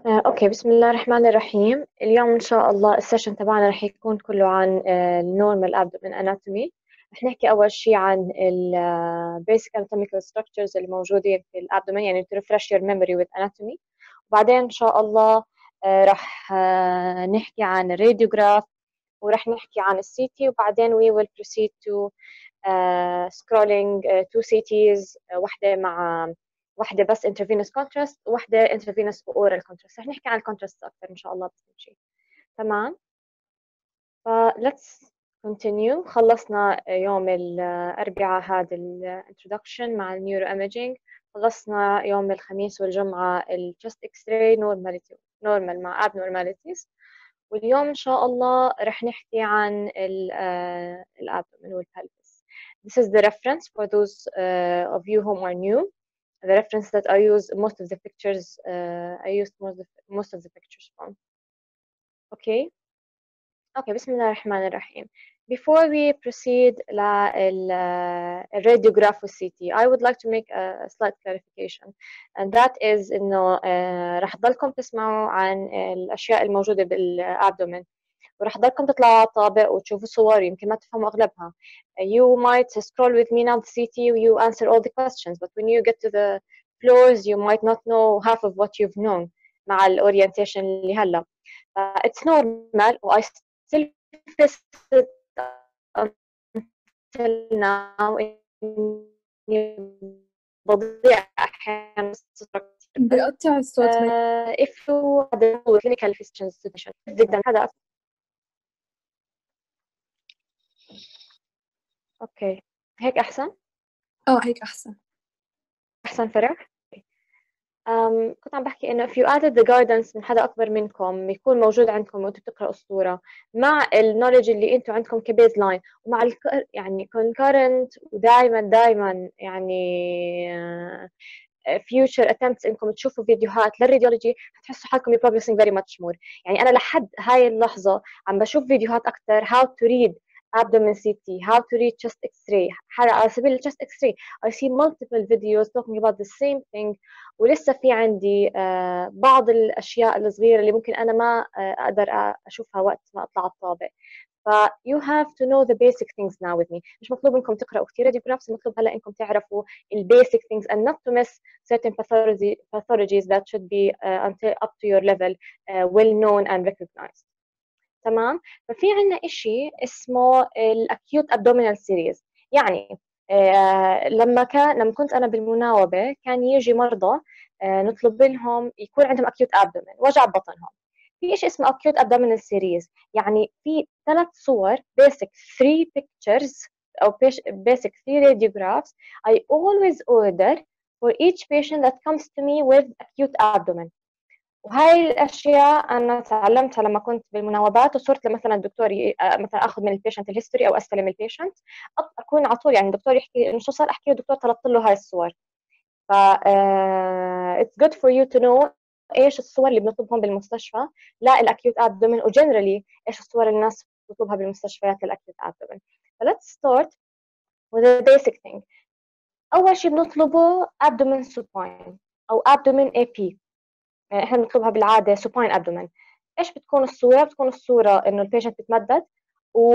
اوكي، بسم الله الرحمن الرحيم. اليوم ان شاء الله السيشن تبعنا رح يكون كله عن النورمال ابدومين اناتومي. رح نحكي اول شيء عن البيسك anatomical structures اللي موجودين في الابدومين، يعني to refresh your memory with anatomy. وبعدين ان شاء الله رح نحكي عن الراديوغراف، ورح نحكي عن السي تي، وبعدين we will proceed to scrolling two CTs، واحدة بس intravenous contrast وواحدة intravenous oral contrast. رح نحكي عن الكونتراست أكثر إن شاء الله بس شيء. تمام. let's continue. خلصنا يوم الأربعاء هذا introduction مع النيورو imaging. خلصنا يوم الخميس والجمعة chest x-ray normal مع abnormalities. واليوم إن شاء الله رح نحكي عن الابدومين والبلفس. This is the reference for those of you who are new. The reference that I use most of the pictures, I used most of the pictures from. Okay. Okay, بسم الله الرحمن الرحيم. Before we proceed للراديوغراف والCT, I would like to make a slight clarification, and that is إنه رح ضلكم تسمعوا عن الأشياء الموجودة بالأبدومين، ورح ضلكم تطلعوا على الطابق وتشوفوا صور يمكن ما تفهموا أغلبها. You might scroll with me now the CT you answer all the questions, but when you get to the floors you might not know half of what you've known مع الأورينتيشن اللي هلا. It's normal, و I still face it until now إني بضيع أحيانا. بيقطع الصوت. if you have clinical situation جدا هذا. اوكي، هيك احسن. هيك احسن فرح. كنت عم بحكي انه if you added the guidance من حدا اكبر منكم يكون موجود عندكم وانتم بتقراوا الصوره مع النولج اللي انتم عندكم كبيز لاين، ومع يعني concurrent، ودائما يعني future attempts انكم تشوفوا فيديوهات للراديولوجي، حتحسوا حالكم you're progressing very much more. يعني انا لحد هاي اللحظه عم بشوف فيديوهات اكثر how to read abdomen CT, how to read chest x-ray. على سبيل ال chest x-ray I see multiple videos talking about the same thing، ولسه في عندي بعض الأشياء الصغيرة اللي ممكن أنا ما أقدر أشوفها وقت ما أطلع على الطابق. ف you have to know the basic things now with me. مش مطلوب منكم تقرأوا كثير radiographs، مطلوب هلا إنكم تعرفوا ال basic things and not to miss certain pathologies that should be until up to your level well known and recognized. تمام. ففي عنا إشي اسمه الأكيوت abdominal series. يعني لما كنت أنا بالمناوبة كان يجي مرضى نطلب لهم يكون عندهم acute abdomen، وجع بطنهم. في إشي اسمه acute abdominal series، يعني في 3 صور basic 3 pictures أو basic 3 radiographs I always order for each patient that comes to me with acute abdomen. وهاي الاشياء انا تعلمتها لما كنت بالمناوبات، وصرت مثلا الدكتور مثلا اخذ من البيشنت الهيستوري او استلم البيشنت، اكون على طول يعني الدكتور يحكي انه شو صار، احكي له دكتور طلبت له هاي الصور. ف it's good for you to know ايش الصور اللي بنطلبهم بالمستشفى للاكيوت ابدومين، وجنرالي ايش الصور اللي الناس بتطلبها بالمستشفيات للاكيوت ابدومين. let's start with the basic thing. اول شيء بنطلبه abdomen supine او abdomen AP. احنا بنطلبها بالعاده supine abdomen. ايش بتكون الصوره؟ بتكون الصوره انه البيشنت بتمدد، و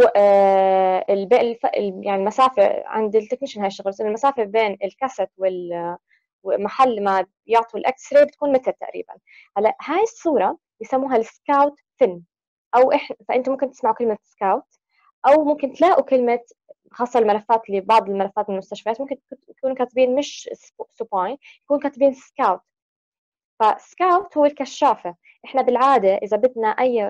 يعني المسافه عند التكنيشن هاي الشغله، المسافه بين الكاسيت ومحل ما يعطوا الاكس راي بتكون متر تقريبا. هلا هاي الصوره بسموها السكاوت فين، او فانتم ممكن تسمعوا كلمه سكاوت، او ممكن تلاقوا كلمه، خاصه الملفات اللي بعض الملفات من المستشفيات ممكن يكونوا كاتبين مش سوباين، يكونوا كاتبين سكاوت. فسكاوت هو الكشافة. احنا بالعادة إذا بدنا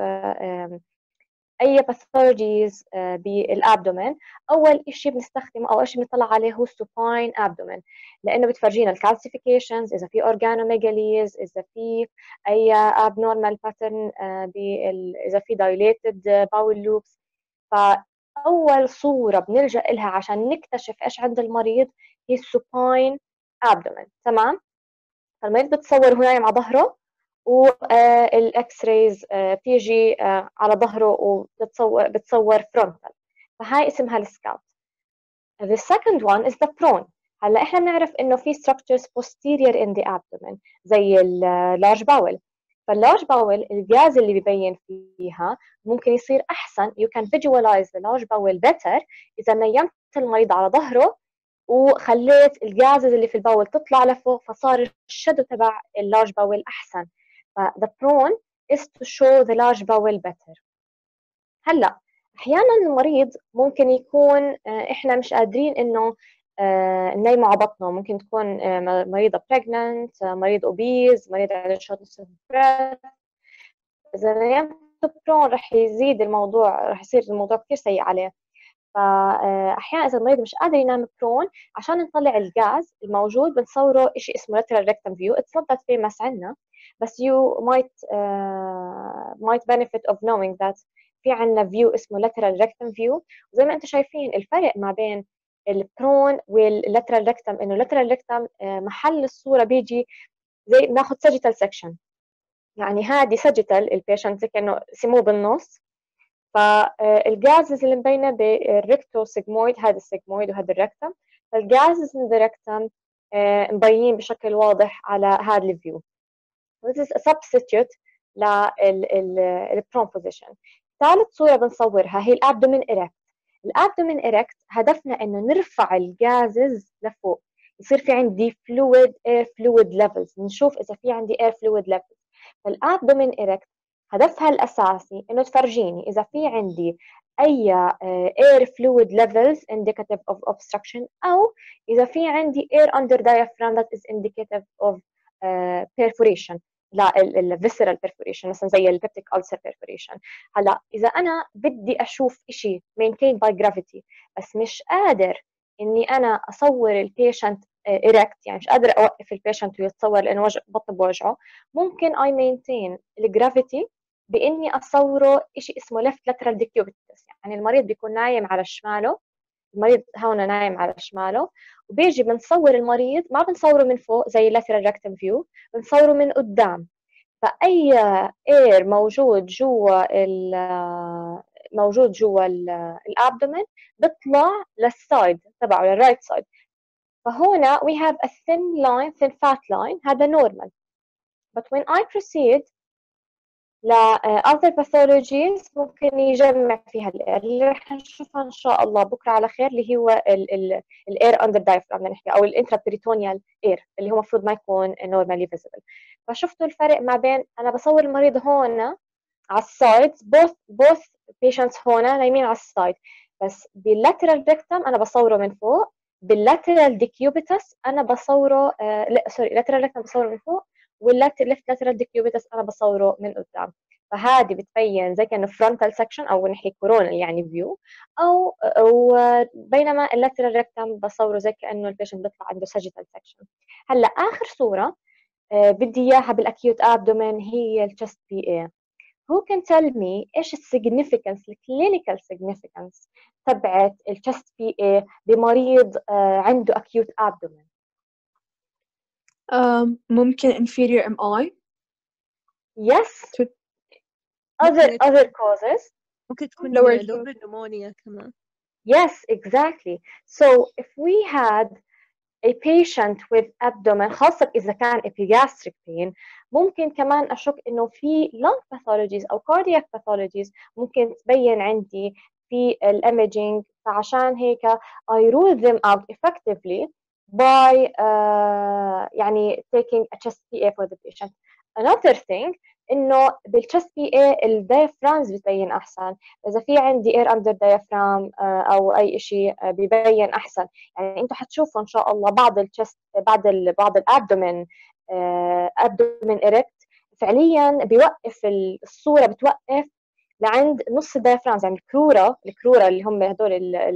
أي باثولوجيز بالابدومين، أول شيء بنستخدمه أو أول شيء بنطلع عليه هو supine abdomen، لأنه بتفرجينا الكالسيفيكيشنز، إذا في organomegaly، إذا في أي abnormal pattern، إذا في dilated bowel loops. فأول صورة بنلجأ لها عشان نكتشف إيش عند المريض هي supine abdomen. تمام. فالمريض بتصور هو نايم على ظهره، والاكس رايز بتيجي على ظهره وبتصور فرونتال، فهاي اسمها السكاوت. The second one is the prone. هلا احنا بنعرف انه في structures posterior in the abdomen زي اللارج باول، فاللارج باول الجاز اللي بيبين فيها ممكن يصير احسن. you can visualize the large bowel better اذا نيمت المريض على ظهره وخليت الجازز اللي في الباول تطلع لفوق، فصار الشدو تبع اللارج باول احسن. ف the prone is to show the large bowel better. هلا احيانا المريض ممكن يكون احنا مش قادرين انه ننيمه على بطنه، ممكن تكون مريضه pregnant، مريض obese، مريض عنده shortness of breath. اذا نيمته برون رح يزيد الموضوع، رح يصير الموضوع كثير سيء عليه. فاحيانا اذا المريض مش قادر ينام برون، عشان نطلع الغاز الموجود بنصوره شيء اسمه lateral rectum view. it's not that famous عنا، بس you might benefit of knowing that في عنا view اسمه lateral rectum view. وزي ما انتم شايفين الفرق ما بين البرون واللاترال rectum، انه lateral rectum محل الصوره بيجي زي بناخذ sagittal section، يعني هذه sagittal البيشنت زي كانه سموه بالنص. فالجازز اللي مبينه بالريكتو سيجمويد، هذا السيجمويد وهذا الريكتم، فالجازز من الريكتم مبينين بشكل واضح على هذا الفيو. This is a substitute للبرون بوزيشن. ثالث صورة بنصورها هي الابدومين إيركت. الابدومين إيركت هدفنا انه نرفع الجازز لفوق، يصير في عندي fluid air fluid levels، نشوف اذا في عندي air fluid levels. فالابدومين إيركت هدفها الاساسي انه تفرجيني اذا في عندي اي air fluid levels indicative of obstruction، او اذا في عندي air under diaphragm that is indicative of perforation، لا الفيسرال perforation مثلا زي البيبتيك ulcer perforation. هلا اذا انا بدي اشوف شيء maintained by gravity بس مش قادر اني انا اصور البيشنت ايركت، يعني مش قادر اوقف البيشنت ويتصور لانه بطن بوجعه، ممكن اي مينتين الجرافيتي باني اصوره شيء اسمه left lateral decubitus. يعني المريض بيكون نايم على شماله، المريض هون نايم على شماله، وبيجي بنصور المريض ما بنصوره من فوق زي lateral rectum view، بنصوره من قدام. فاي اير موجود جوا الابدومين بيطلع للسايد تبعه، للرايت سايد. فهنا we have a thin fat line، هذا normal. but when I proceed ل other pathologies ممكن يجمع فيها الاير اللي رح نشوفها ان شاء الله بكره على خير، اللي هو الاير under diaphragm بدنا نحكي، او الانترابريتونيال اير اللي هو المفروض ما يكون normally visible. فشفتوا الفرق ما بين انا بصور المريض هون على السايد، both patients هون نايمين على السايد، بس باللاترال ريكتم انا بصوره من فوق، باللاترال ديكيوبيتس انا بصوره لا سوري لاترال ريكتم بصوره من فوق، والليفت لاترال ديكيوبيتس انا بصوره من قدام. فهذه بتبين زي كانه فرونتال سكشن او نحكي كورونال يعني فيو، او بينما اللاترال ريكتم بصوره زي كانه البيشنت بيطلع عنده ساجيتال سكشن. هلا اخر صوره بدي اياها بالاكيوت ابدومين هي الشست بي اي. Who can tell me ايش السيجنيفيكانس الكلينيكال سيجنيفيكانس تبعت الشست بي اي بمريض عنده acute abdomen؟ ممكن inferior MI. Yes. other causes. ممكن تكون lower lower pneumonia كمان. Yes, exactly. So if we had a patient with abdomen، خاصة إذا كان epigastric pain، ممكن كمان أشك إنه في lung pathologies أو cardiac pathologies ممكن تبين عندي في الإيميجينج. فعشان هيك I rule them out effectively by يعني taking a chest PA for the patient. Another thing إنه بالchest PA الديافرامز بتبين أحسن، إذا في عندي air under diaphragm أو أي شيء بيبين أحسن. يعني انتم حتشوفوا ان شاء الله بعض الشست بعض الابدومين ابدومين ايركت فعليا بيوقف الصوره، بتوقف لعند نص الدايفرامز، يعني الكروره اللي هم هدول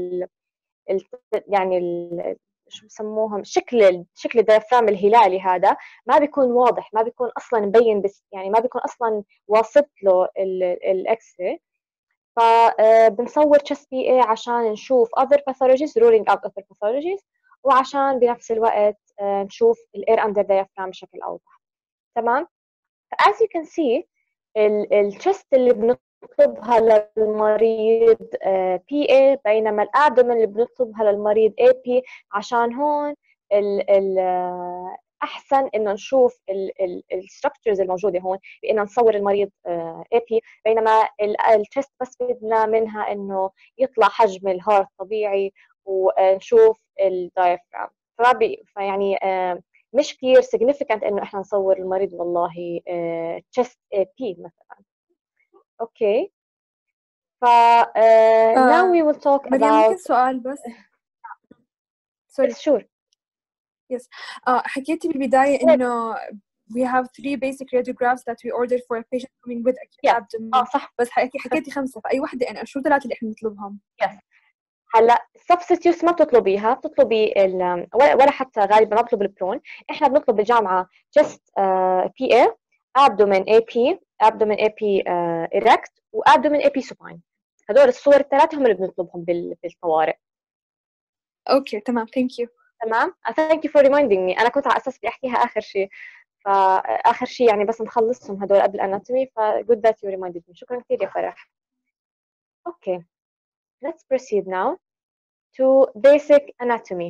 يعني شو بسموهم شكل الدايفرام الهلالي، هذا ما بيكون واضح، ما بيكون اصلا مبين، بس يعني ما بيكون اصلا واصل له الاكس راي. فبنصور chest PA عشان نشوف other pathologies ruling out other pathologies، وعشان بنفس الوقت نشوف الاير under diaphragm بشكل اوضح. تمام. as you can see الشست اللي بنطلبها للمريض PA، بينما الابدومن اللي بنطلبها للمريض AP، عشان هون احسن انه نشوف الستركتشرز الموجوده هون بان نصور المريض اي بي، بينما التست بس بدنا منها انه يطلع حجم الهارت طبيعي ونشوف الدايفرام. فيعني مش كثير significant انه احنا نصور المريض والله chest AP مثلا. اوكي. ف now we will talk مريم about ممكن سؤال بس؟ سوري. sure. Yes. حكيتي بالبداية إنه we have 3 basic radiographs that we ordered for a patient coming with acute yes. abdomen. صح. بس حكيتي 5، فأي وحدة أنا شو 3 اللي إحنا نطلبهم؟ yes. هلا substitutes ما بتطلبيها، بتطلبي ولا حتى غالبا ما بطلب البرون. احنا بنطلب بالجامعه just PA abdomen AP abdomen AP erect و abdomen AP supine. هدول الصور الثلاثه هم اللي بنطلبهم بالطوارئ. اوكي تمام. thank you. تمام. thank you for reminding me. انا كنت على اساس بدي احكيها اخر شيء، فاخر شيء يعني بس نخلصهم هدول قبل الاناتومي. ف good that you reminded me. شكرا كثير يا فرح. اوكي. let's proceed now to basic anatomy.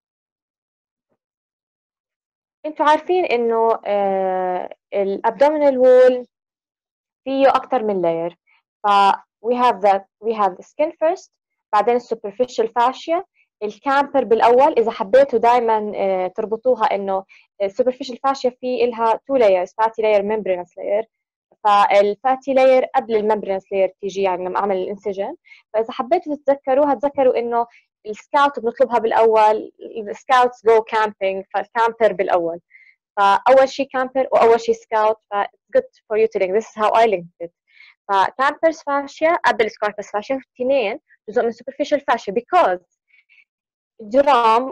انتوا عارفين انه الابdominal wall فيه اكثر من layer. ف we have the skin first، بعدين superficial fascia، الكامبر بالاول. اذا حبيتوا دائما تربطوها انه superficial fascia في لها two layers، fatty layer membranous layer. فالفاتي لاير قبل الممبرينس لاير تيجي يعني لما اعمل الانسجن. فاذا حبيتوا تتذكروها تذكروا انه السكاوت بنطلبها بالاول، السكاوتس جو كامبينج، فالكامبر بالاول. فاول شيء كامبر واول شيء سكاوت. ف it's good for you to link. This is how I linked it. فكامبرز فاشيا قبل سكاربس فاشيا، اثنين جزء من superficial fascia because جرام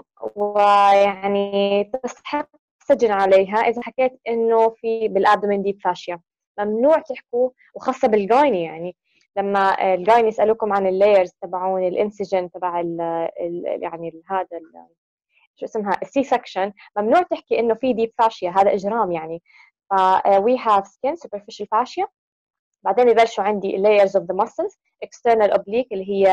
ويعني تستحق السجن عليها اذا حكيت انه في بالابدومين ديب فاشيا. ممنوع تحكوا، وخاصه بالجايني. يعني لما الجايني يسالوكم عن اللايرز تبعون الانسجن تبع يعني هذا شو اسمها السي سكشن، ممنوع تحكي انه في ديب فاشيا، هذا اجرام يعني. ف we have skin superficial fascia، بعدين يبلشوا عندي layers of the muscles external oblique اللي هي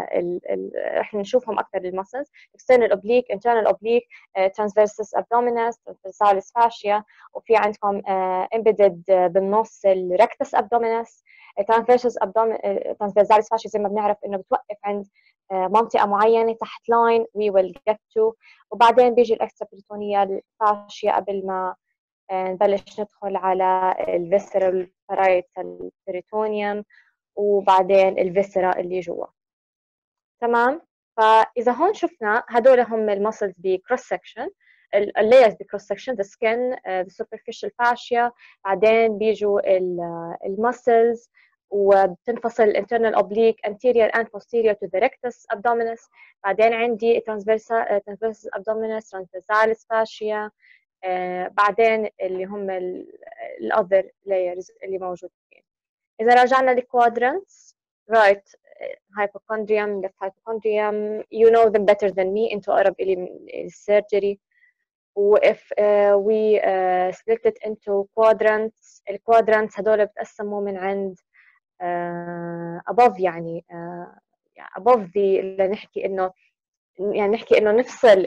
احنا نشوفهم اكثر المسلز، external oblique internal oblique transversus abdominis transversalis fascia، وفي عندكم embedded بالنص الrectus abdominis transversalis fascia زي ما بنعرف انه بتوقف عند منطقه معينه تحت لاين we will get to. وبعدين بيجي الاكسترا بريتونيال فاشيا قبل ما نبلش ندخل على الفيسرال بارايتال بريتونيوم وبعدين الفيسرا اللي جوا. تمام. فاذا هون شفنا هدول هم المسلز بكروس سكشن، اللايرز بكروس سكشن، the skin the superficial fascia، بعدين بيجوا المسلز وبتنفصل internal oblique anterior and posterior to the rectus abdominis. بعدين عندي transversus abdominis transversalis fascia، بعدين اللي هم الاذر لايرز اللي موجودين. اذا رجعنا للكوادرانتس right hypochondrium left hypochondrium you know them better than me، انتوا اقرب الي من السيرجري. و if we split it into quadrants، الكوادرانتس هدول بتقسموا من عند above يعني above the اللي نحكي انه يعني نحكي انه نفصل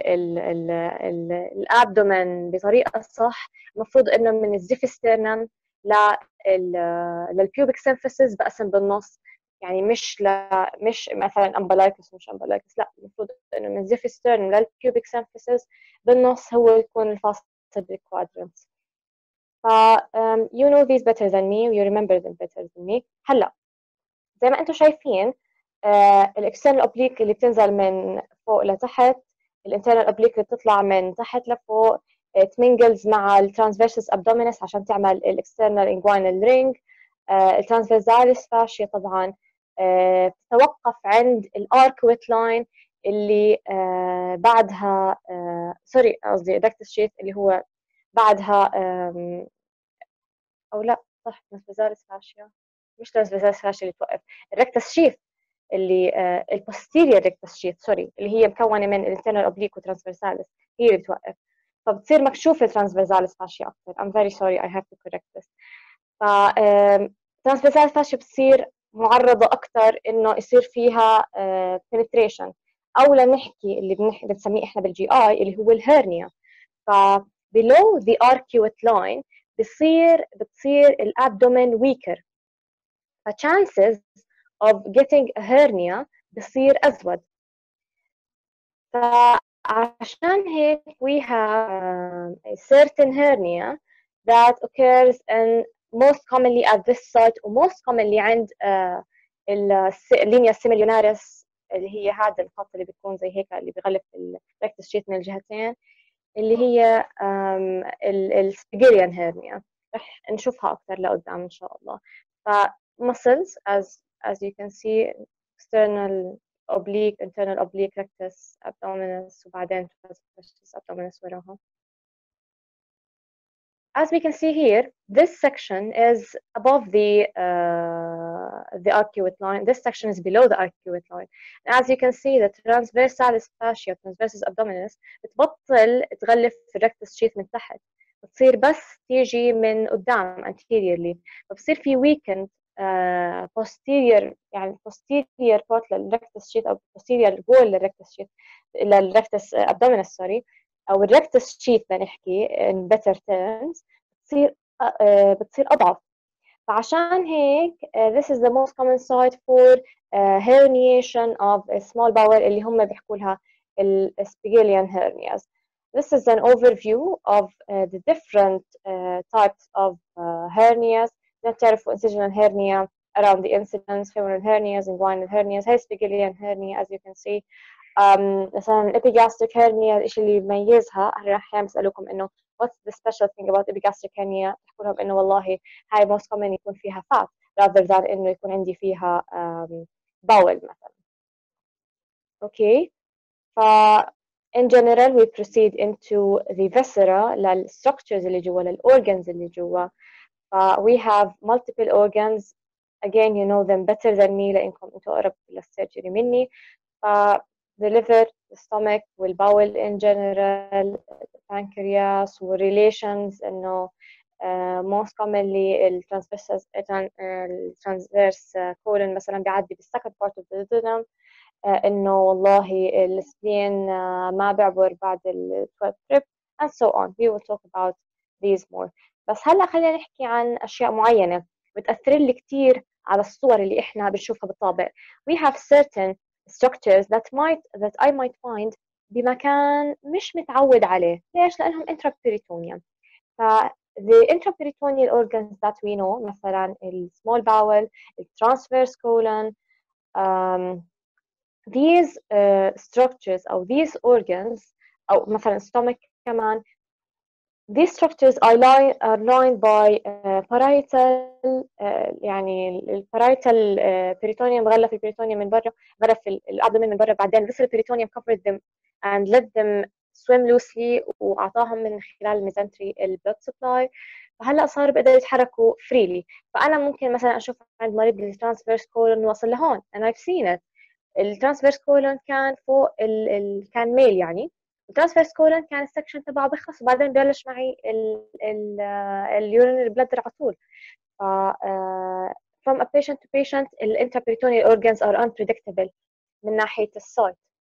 الابدومن بطريقه صح. المفروض انه من الزيفسترنم للبيوبيك سيمفيسز بقسم بالنص، يعني مش مثلا امبلايكس مش امبلايكس، لا المفروض انه من زيفسترنم للبيوبيك سيمفيسز بالنص هو يكون الفاصل بالكوادرنتس. ف you know these better than me you remember them better than me. هلا زي ما انتم شايفين الاكسترنال اوبليك اللي بتنزل من فوق لتحت، الانترنال اوبليك اللي بتطلع من تحت لفوق تمنجلز مع الترانسفيرسس ابدومينس عشان تعمل الاكسترنال انجوينال رينج. الترانسفيرساليس فاشيا طبعا بتتوقف عند الاركويت لاين اللي بعدها سوري قصدي الركتس شيث اللي هو بعدها او لا صح ترانسفيرساليس فاشيا مش ترانسفيرساليس فاشيا اللي توقف، الركتس شيث اللي البوستيريور ريكتس شيث سوري اللي هي مكونه من الانترنال اوبليك وترانسفيرساليس هي اللي بتوقف، فبتصير مكشوفه الترانسفيرساليس فاشيا اكثر. I'm very sorry I have to correct this. ف ترانسفيرساليس فاشيا بتصير معرضه اكثر انه يصير فيها penetration او لنحكي اللي بنسميه احنا بالجي اي اللي هو الهرنيا. ف below the arcuate line بتصير الابدومين weaker. chances of getting a hernia بتصير أزود. فعشان هيك we have a certain hernia that occurs in most commonly at this site و most commonly عند اللينيا السيميليوناريس اللي هي هذا الخط اللي بيكون زي هيك اللي بيغلف الريكتس شيت من الجهتين اللي هي السبيجيريان هيرنيا. رح نشوفها أكثر لقدام إن شاء الله. muscles as you can see external oblique, internal oblique, rectus abdominis وبعدين transversus abdominis وراها. As we can see here, this section is above the arcuate line. This section is below the arcuate line. And as you can see, the transversalis fascia, transversus abdominis, بتبطل تغلف في الركتس شيت من تحت. بتصير بس تيجي من قدام anteriorly. فبصير في weakened posterior يعني posterior part للركتس شيت أو posterior wall للركتس شيت للركتس abdominis sorry. أو الركتس شيت بنحكي in better terms بتصير أضعف. فعشان هيك this is the most common site for herniation of a small bowel اللي هم بيحكوا لها Spigelian hernias. This is an overview of the different types of hernias. تعرفوا incisional hernia around the incidence, femoral hernias, inguinal hernias. هي Spigelian hernia as you can see. مثلا الابيجاستريك هيرنيا الشيء اللي يميزها راح يسألوكم انه what's the special thing about epigastric hernia تحكوا لهم انه والله هاي most common يكون فيها fat rather than انه يكون عندي فيها bowel مثلا. اوكي ف in general we proceed into the viscera للstructures اللي جوا للorgans اللي جوا. we have multiple organs again you know them better than me لانكم انتم اقرب للسيرجري مني. the liver, the stomach, والباول in general, pancreas, relations إنه most commonly الترانسفيرس colon مثلا بيعدي بالsecond part of the duodenum إنه والله السبلين ما بيعبر بعد ال 12 trip and so on. We will talk about these more. بس هلا خلينا نحكي عن أشياء معينة بتأثر لي كتير على الصور اللي إحنا بنشوفها بالطابق. We have certain structures that I might find بمكان مش متعود عليه. ليش؟ لأنهم intraperitoneal. the intraperitoneal organs that we know مثلا small bowel, transverse colon, these structures أو these organs أو مثلا stomach كمان. These structures are lined by parietal يعني البارايتال peritoneum غلف البريتونيوم من برا غلف الابدومين من برا بعدين vessel peritoneum covered them and let them swim loosely وأعطاهم من خلال الميزنتري blood supply. فهلا صاروا بيقدروا يتحركوا freely. فأنا ممكن مثلا أشوف عند مريض الترانسفيرس كولون واصل لهون and I've seen it. الترانسفيرس كولون كان فوق كان ميل يعني الترانسفيرس كولون كان السكشن تبعه بخلص وبعدين ببلش معي اليورينري بلادر على طول. from a patient to patient الانترابريتونيال organs are unpredictable من ناحية السايت.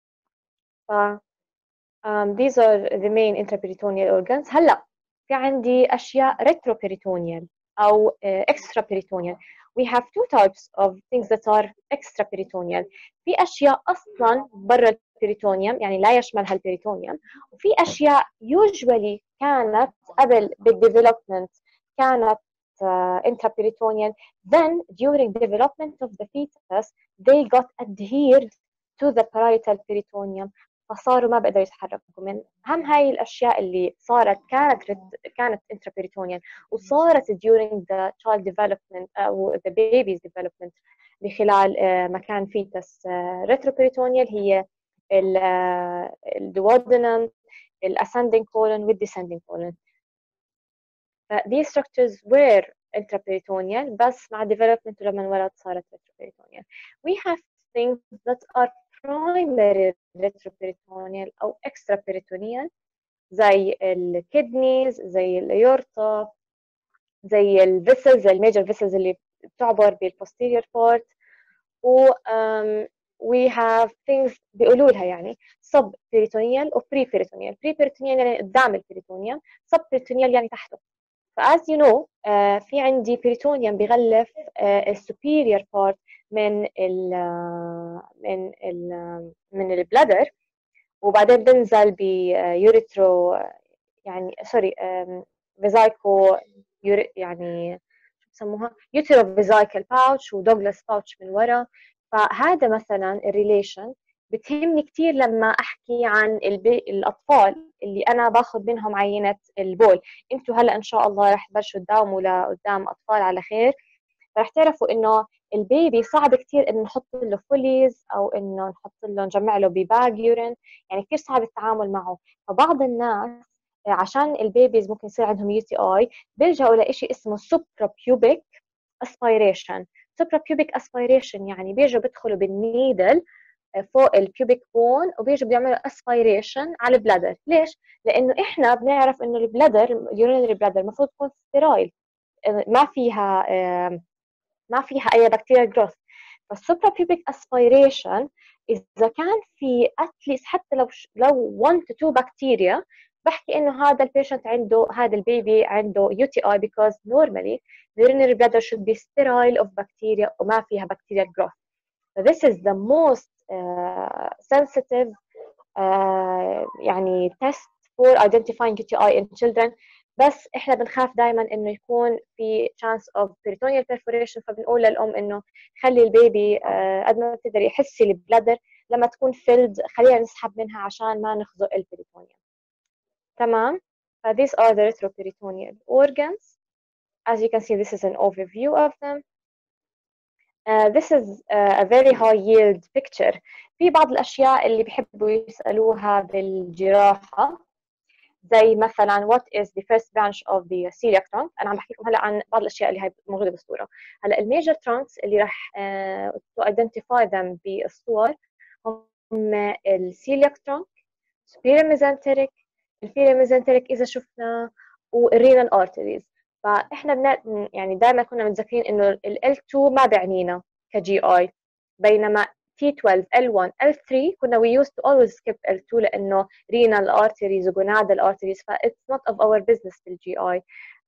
these are the main intraperitoneal organs. هلا في عندي أشياء retroperitoneal أو extraperitoneal. We have two types of things that are extraperitoneal. في أشياء أصلاً برا البريتونيوم يعني لا يشملها البريتونيوم وفي أشياء usually كانت قبل بالdevelopment كانت intraperitoneal. Then during development of the fetus they got adhered to the parietal peritoneum فصاروا ما بقدروا يتحركوا. من أهم هاي الأشياء اللي صارت كانت intraperitoneal وصارت during the child development أو the baby's development بخلال مكان fetus retroperitoneal هي الduodenum, ascending colon with descending colon. These structures were intraperitoneal بس مع development لما انولد صارت retroperitoneal. We have things that are primary retroperitoneal أو extraperitoneal زي الكدنيز زي الأيورتا زي الفيسلز الميجر فيسلز اللي بتعبر بالposterior part we have things بيقولوا لها يعني sub peritoneal و pre peritoneal. pre peritoneal يعني قدام البريتونيوم، sub peritoneal يعني تحته. فas you know في عندي peritoneum بيغلف السوبيريور part من ال من البلادر، وبعدين بنزل بيوريترو يعني سوري فيزايكو يعني شو بسموها يوتيرو فيزايكال باوتش ودوغلاس باوتش من ورا. فهذا مثلا الريليشن بتهمني كثير لما احكي عن الاطفال اللي انا باخذ منهم عينه البول. انتم هلا ان شاء الله رح تبلشوا تداوموا لقدام اطفال على خير، رح تعرفوا انه البيبي صعب كثير انه نحط له فوليز او انه نحط له نجمع له بباج يورين، يعني كثير صعب التعامل معه. فبعض الناس عشان البيبيز ممكن يصير عندهم يو تي اي بيلجأوا لشيء اسمه سوبرابيوبيك اسبيريشن. سوبرابيوبيك اسبيريشن يعني بيجوا بيدخلوا بالنيدل فوق البيوبيك بون وبيجوا بيعملوا اسبيريشن على البلادر. ليش؟ لانه احنا بنعرف انه البلادر اليورينري بلادر المفروض تكون ستيرايل، ما فيها اي بكتيريا جروث. فالسوبرابيوبيك اسبيريشن اذا كان في اتليست حتى لو 1 to 2 بكتيريا، بحكي انه هذا البيشنت عنده هذا البيبي عنده UTI because normally the urinary bladder should be sterile of bacteria وما فيها bacterial growth. So this is the most sensitive يعني test for identifying UTI in children. بس احنا بنخاف دائما انه يكون في chance of peritoneal perforation، فبنقول للام انه خلي البيبي قد ما تقدر يحسي البلادر لما تكون filled خلينا نسحب منها عشان ما نخزق البريتونيوم. تمام. these are the retroperitoneal organs. As you can see, this is an overview of them. This is a very high yield picture. في بعض الأشياء اللي بيحبوا يسألوها بالجراحة زي مثلا what is the first branch of the celiac trunk. أنا عم بحكي لكم هلا عن بعض الأشياء اللي هي موجودة بالصورة. هلا الميجر trunks اللي راح to identify them بالصور هم الceliac trunk، superior mesenteric، inferior mesenteric إذا شفنا، والrenal arteries. فاحنا يعني دائما كنا متذكرين انه ال L2 ما بيعنينا كجي اي، بينما T12 L1 L3 كنا we used to always skip L2 لانه renal arteries وgonadal arteries ف it's not of our business بالجي اي.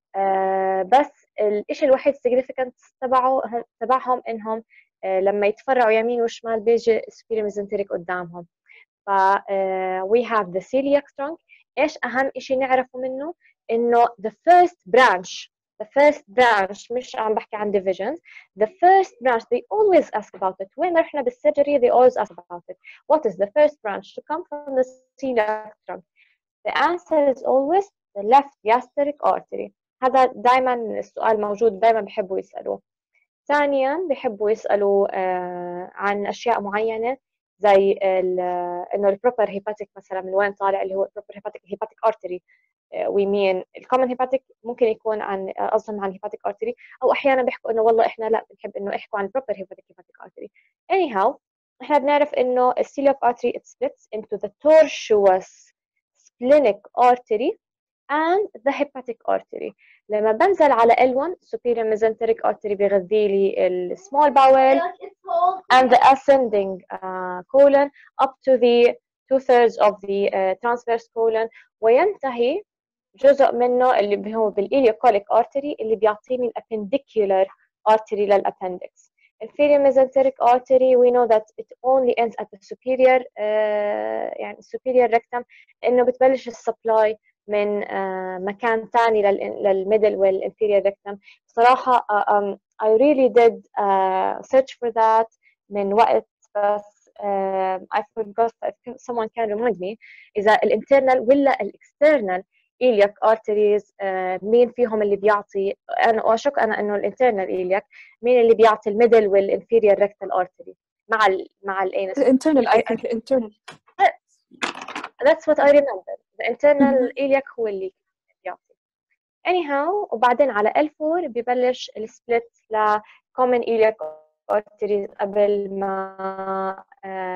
بس الشيء الوحيد significant تبعهم انهم لما يتفرعوا يمين وشمال بيجي superior mesenteric قدامهم. ف we have the celiac trunk. ايش اهم شيء نعرفه منه؟ انه the first branch مش عم بحكي عن divisions. the first branch they always ask about it. وين رحنا بالسيرجري they always ask about it. What is the first branch to come from the celiac trunk? The answer is always the left gastric artery. هذا دائما السؤال موجود، دائما بحبوا يسألوه. ثانيا بحبوا يسألوا عن أشياء معينة زي انه البروبر هيباتيك مثلا من وين طالع، اللي هو البروبر هيباتيك ارتري. ويمين الكومن هيباتيك ممكن يكون عن قصدهم عن هيباتيك ارتري، او احيانا بيحكوا انه والله احنا لا بنحب انه يحكوا عن بروبر هيباتيك ارتري. anyhow احنا بنعرف انه السيلياك ارتري it splits into the tortuous splenic artery and the hepatic artery. لما بنزل على L1 superior mesenteric artery بيغذي لي ال small bowel and the ascending colon up to the 2/3 of the transverse colon، وينتهي جزء منه اللي هو بالإليوكوليك artery اللي بيعطيني الappendicular artery للأبندكس. inferior mesenteric artery we know that it only ends at the superior يعني superior rectum، لأنه بتبلش السبلاي من مكان ثاني للميدل والانفيريور rectum. صراحة I really did search for that من وقت، بس I forgot if someone can remind me إذا الانترنال ولا الاكسترنال iliac arteries مين فيهم اللي بيعطي. أنا وأشك أنا إنه الانترنال iliac، مين اللي بيعطي الميدل والانفيريور rectal artery مع الانس. الانترنال I think الانترنال. That's what I remember. The internal iliac هو اللي بيعطي. anyhow وبعدين على L4 ببلش السبلت ل common iliac arteries قبل ما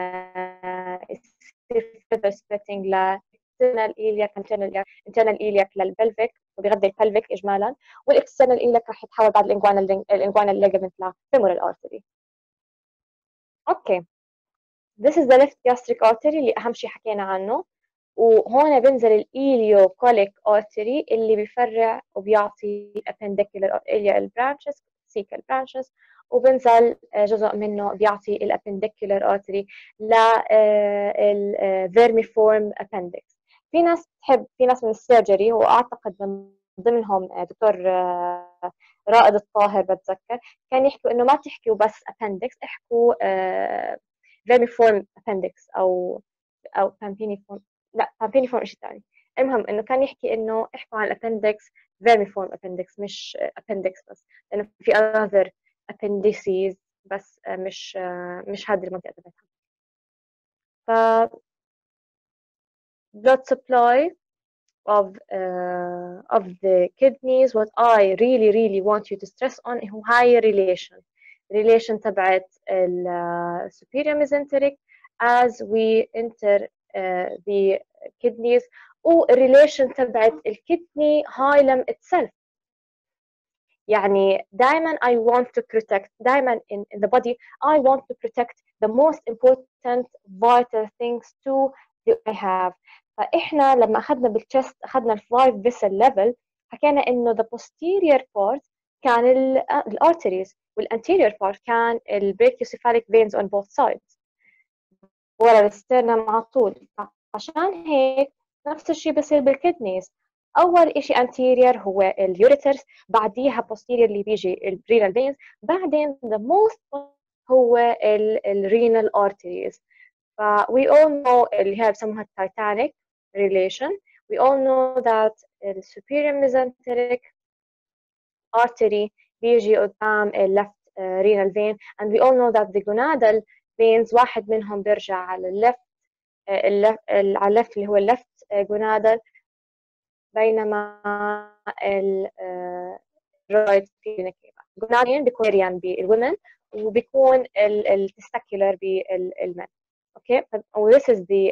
يصير further splitting ل internal iliac للبلفيك وبيغذي البلفيك إجمالا، والاكسترنال iliac راح يتحول بعد الانجوانال ligament ل femoral artery. اوكي this is the left gastric artery اللي أهم شيء حكينا عنه. وهون بنزل الإليوكوليك artery اللي بيفرع وبيعطي appendicular ileal branches cecal branches، وبنزل جزء منه بيعطي الappendicular artery للvermiform appendix. في ناس من السيرجري، وأعتقد من ضمنهم دكتور رائد الطاهر بتذكر، كان يحكوا إنه ما تحكوا بس appendix، احكوا vermiform appendix أو pampiniform. لا pampiniform شيء ثاني. المهم إنه كان يحكي إنه احكوا عن appendix vermiform appendix مش appendix بس، لأنه في other appendices بس مش هذه المنطقة تبعتها. ف blood supply of the kidneys. What I really want you to stress on هو هاي relation تبعت superior mesenteric as we enter the kidneys، و relation تبعت الكدني hilum itself. يعني دائما I want to protect، دائما in the body I want to protect the most important vital things to that I have. فإحنا لما أخذنا بالchest أخذنا ال 5 vessel level، حكينا إنه the posterior part كان ال arteries، وال anterior part كان ال brachiocephalic veins on both sides ورا السترنم على طول. عشان هيك نفس الشيء بصير بالكدنيز. أول إشي anterior هو اليوريترز، بعديها posterior اللي بيجي الرينال veins، بعدين the most هو الرينال arteries. ف we all know اللي هي بسموها Titanic relation. We all know that the superior mesenteric artery بيجي قدام ال left renal vein، and we all know that the gonadal veins واحد منهم بيرجع على ال left على left اللي هو ال left gonadal، بينما ال right في gonadal بيكون بالwomen وبيكون التستكولار بالمن. اوكي. و this is the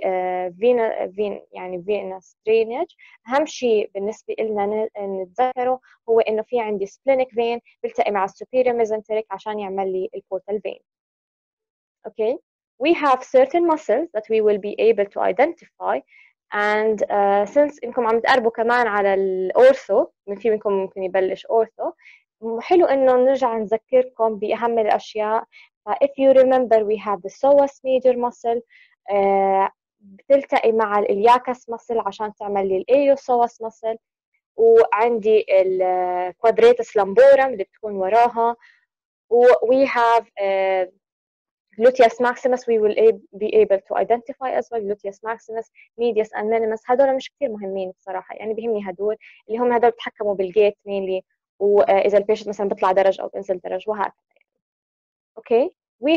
يعني venous drainage. اهم شيء بالنسبه لنا نتذكره هو انه في عندي splenic vein بيلتقي مع superior mesenteric عشان يعمل لي portal vein. Okay, we have certain muscles that we will be able to identify, and since انكم عم تقربوا كمان على الاورثو، في منكم ممكن يبلش اورثو، حلو انه نرجع نذكركم باهم الاشياء. if you remember we have the psoas major muscle بتلتقي مع الإلياكس muscle عشان تعمل لي الإيوسوس muscle، وعندي الquadratus lumborum اللي بتكون وراها، we have gluteus maximus we will be able to identify as well. gluteus maximus, medius and minimus هدول مش كثير مهمين بصراحة، يعني بيهمني هدول اللي هم هدول بتحكموا بالجيت mainly، وإذا البيشنت مثلا بيطلع درج أو بينزل درج وهكذا. Okay,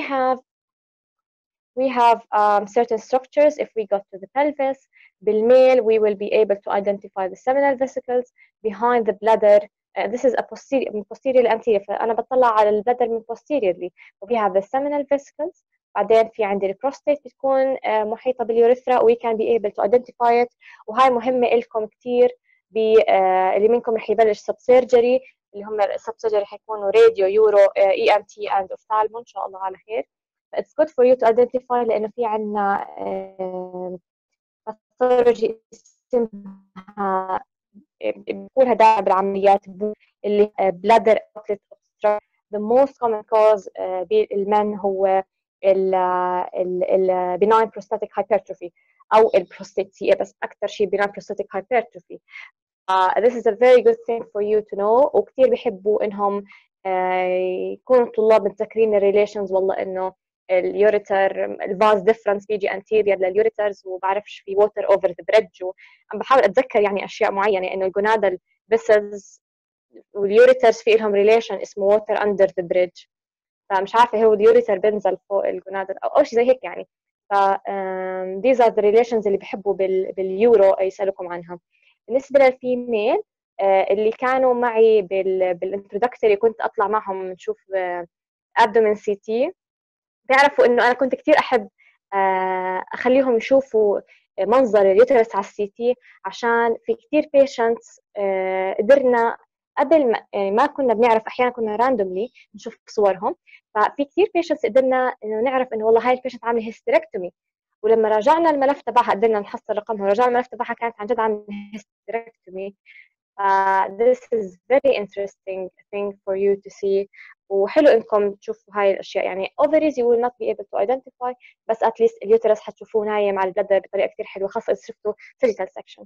we have certain structures. If we got to the pelvis, بالmale we will be able to identify the seminal vesicles behind the bladder. This is a posterior anterior، فأنا بطلع على البلادر من posteriorly. we have the seminal vesicles، بعدين في عندي البروستات بتكون محيطة باليوريثرا، we can be able to identify it. وهاي مهمة لكم كتير اللي منكم رح يبلش سب سيرجري، اللي هم السب سيرجري حيكونوا راديو يورو ENT and ophthalmo إن شاء الله على خير. It's good for you to identify لأنه في عنا pathology اسمها بنقولها دائما بالعمليات اللي bladder outlet obstruction. The most common cause بالمن هو ال benign prostatic hypertrophy أو البروستاتية، بس أكثر شيء benign prostatic hypertrophy. This is a very good thing for you to know. وكتير بيحبوا إنهم يكونوا الطلاب متذكرين الريليشنز، والله إنه اليوريتر الفاز ديفرنس بيجي انتيريور لليوريترز وبعرفش في ووتر اوفر ذا بريدج، وعم بحاول اتذكر يعني اشياء معينه انه الجونادال فيسلز واليوريترز في لهم ريليشن اسمه ووتر اندر ذا بريدج، فمش عارفه هو اليوريتر بينزل فوق الجونادال او شيء زي هيك يعني. ف these are the relations اللي بحبوا باليورو يسالكم عنها. بالنسبه للفيميل اللي كانوا معي بالانترودكتوري كنت اطلع معهم نشوف abdomen CT، بيعرفوا انه انا كنت كثير احب اخليهم يشوفوا منظر اليوترس على السي تي، عشان في كثير بيشنتس قدرنا قبل ما يعني ما كنا بنعرف، احيانا كنا راندوملي نشوف صورهم، ففي كثير بيشنتس قدرنا انه نعرف انه والله هاي البيشنت عامله هيستريكتومي، ولما راجعنا الملف تبعها قدرنا نحصل رقمها، ورجعنا الملف تبعها كانت عن جد عامله هيستريكتومي. this is very interesting thing for you to see. وحلو انكم تشوفوا هاي الاشياء. يعني ovaries you will not be able to identify، بس at least اليوترس حتشوفوه نايم على البلدر بطريقه كثير حلوه، خاصه اذا شفتوا sagittal section.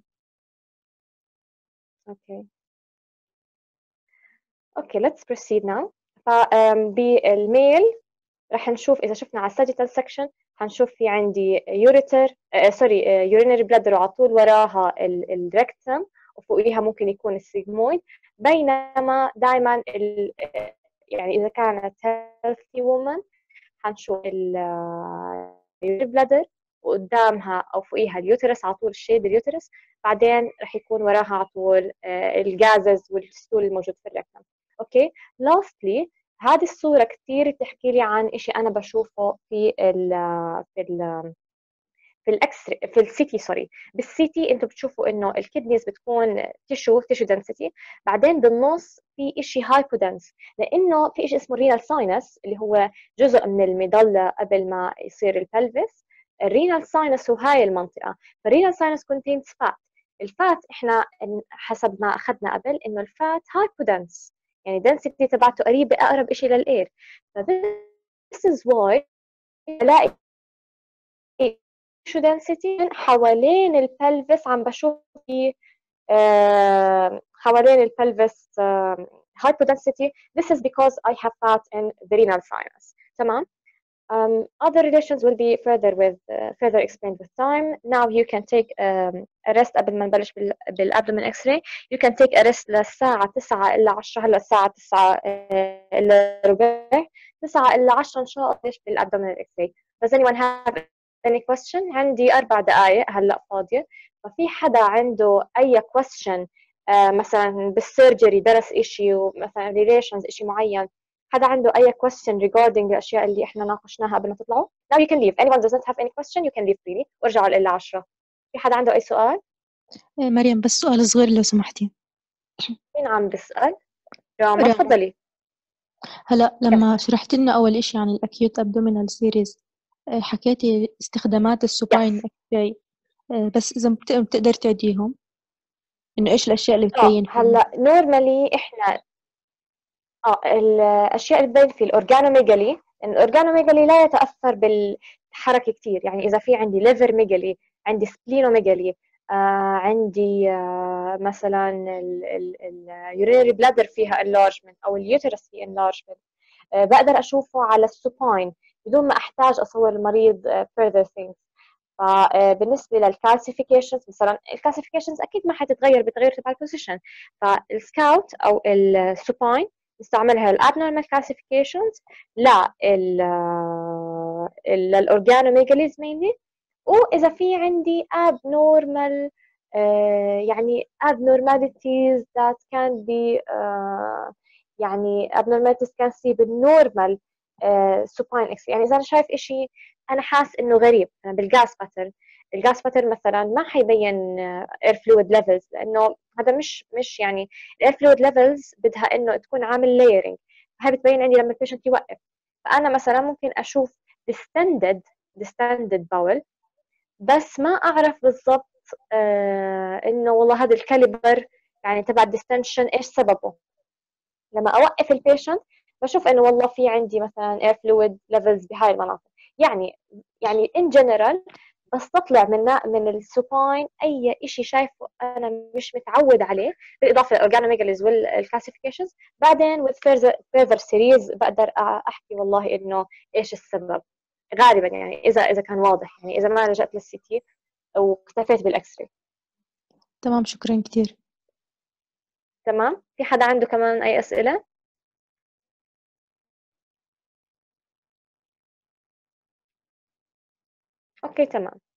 اوكي let's proceed now. بالميل رح نشوف، اذا شفنا على sagittal section حنشوف في عندي ureter urinary bladder، وعلى طول وراها الريكتم، وفوقيها ممكن يكون السيجمويد. بينما دائما يعني اذا كانت healthy woman حنشوف urinary bladder، وقدامها او فوقيها اليوترس، على طول الشيد اليوترس، بعدين رح يكون وراها على طول الجازز والستول الموجود في الريكتم. اوكي لاستلي هذه الصورة كثير بتحكي لي عن شيء أنا بشوفه في الإكس في السي تي. سوري، بالسي تي أنتم بتشوفوا إنه الكدنيز بتكون تيشو دنسيتي، بعدين بالنص في شيء هايبودنس، لأنه في شيء اسمه الرينال ساينس اللي هو جزء من المظلة قبل ما يصير البلفس. الرينال ساينس هو هاي المنطقة، فالرينال ساينس contains fat. الفات احنا حسب ما اخذنا قبل انه الفات هايبودنس، يعني density تبعته قريبه اقرب شيء للاير. ف this is why الاقي tissue density حوالين البلفس، عم بشوف في حوالين البلفس hypodensity. This is because I have fat in the renal sinus. تمام. Other relations will be further explained with time. Now you can take a rest قبل ما نبلش بالابدومين اكس راي. You can take a rest للساعة 9 إلا 10. هلا الساعة 9 إلا ربع، 9 إلا 10 إن شاء الله بالابدومين اكس راي. Does anyone have any question؟ عندي 4 دقائق هلا فاضية، ففي حدا عنده أي question مثلا بالسيرجري درس إشي، مثلا relations إشي معين، حدا عنده أي question regarding الأشياء اللي إحنا ناقشناها قبل ما تطلعوا؟ Now you can leave. Anyone doesn't have any question you can leave freely. وارجعوا إلا 10. في حدا عنده أي سؤال؟ مريم بس سؤال صغير لو سمحتي. مين عم بسأل؟ راما راما. تفضلي. هلا لما شرحت لنا أول إشي عن الأكيوت أبدومينال سيريز حكيتي استخدامات السوباين إكس-راي، بس إذا بتقدر تعديهم إنه إيش الأشياء اللي بتبين فيهم. هلا نورمالي إحنا الأشياء اللي بتبين في الأورجانوميجالي، الأورجانوميجالي لا يتأثر بالحركة كتير. يعني إذا في عندي ليفر ميجالي، عندي سبلينوميجالي، عندي مثلا اليورينري بلادر فيها enlargement أو اليوترس فيه enlargement، بقدر أشوفه على السوباين بدون ما أحتاج أصور المريض further things. فبالنسبة للكالسيفيكيشنز مثلا، الكالسيفيكيشنز أكيد ما حتتغير بتغير تبع البوزيشن، فالسكاوت أو السوباين نستعملها الابنورمال كالسيفيكيشنز للأورجانوميجاليز mainly. وإذا في عندي abnormal يعني abnormalities that can be يعني abnormalities can see بالnormal supine x. يعني إذا أنا شايف إشي أنا حاس إنه غريب، أنا بالجاس باترن، الجاس باترن مثلا ما حيبين air fluid levels، لأنه هذا مش يعني الاير فلويد ليفلز بدها إنه تكون عامل layering، هاي بتبين عندي لما البيشنت يوقف. فأنا مثلا ممكن أشوف distended bowel، بس ما أعرف بالضبط إنه والله هذا الكاليبر يعني تبع الديستنشن إيش سببه. لما أوقف البيشنت بشوف إنه والله في عندي مثلا air fluid levels بهاي المناطق. يعني in general بستطلع من السوباين أي إشي شايفه أنا مش متعود عليه، بالإضافة للأورجانوميجاليز والكلاسيفيكيشنز. بعدين with further series بقدر أحكي والله إنه إيش السبب غالبا، يعني إذا كان واضح، يعني إذا ما لجأت للسي تي واكتفيت بالإكس راي. تمام، شكرا كتير. تمام. في حدا عنده كمان أي أسئلة؟ أوكي تمام.